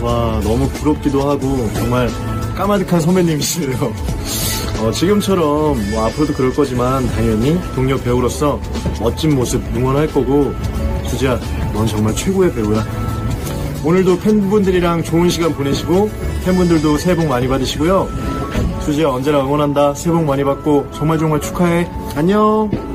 와, 너무 부럽기도 하고 정말 까마득한 선배님이시네요. 지금처럼 뭐 앞으로도 그럴 거지만 당연히 동료 배우로서 멋진 모습 응원할 거고, 수지야, 넌 정말 최고의 배우야. 오늘도 팬분들이랑 좋은 시간 보내시고 팬분들도 새해 복 많이 받으시고요. 수지야, 언제나 응원한다. 새해 복 많이 받고 정말 축하해. 안녕.